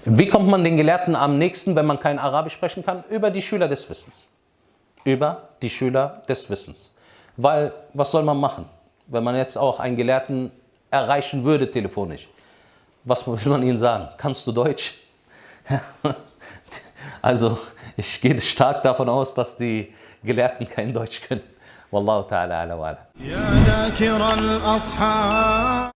Wie kommt man den Gelehrten am nächsten, wenn man kein Arabisch sprechen kann? Über die Schüler des Wissens. Über die Schüler des Wissens. Weil, was soll man machen, wenn man jetzt auch einen Gelehrten erreichen würde telefonisch? Was will man ihnen sagen? Kannst du Deutsch? Also, ich gehe stark davon aus, dass die Gelehrten kein Deutsch können. Wallahu ta'ala ala wa ala.